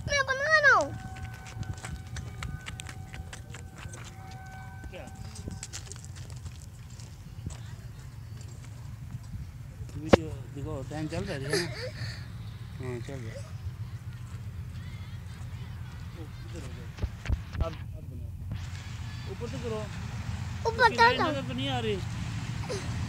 मैं बना रहा हूँ। क्या वीडियो देखो, टाइम चल रहा है ना? हाँ चल रहा है। अब बनाओ, ऊपर से करो। ऊपर तो नजर तो नहीं आ रही।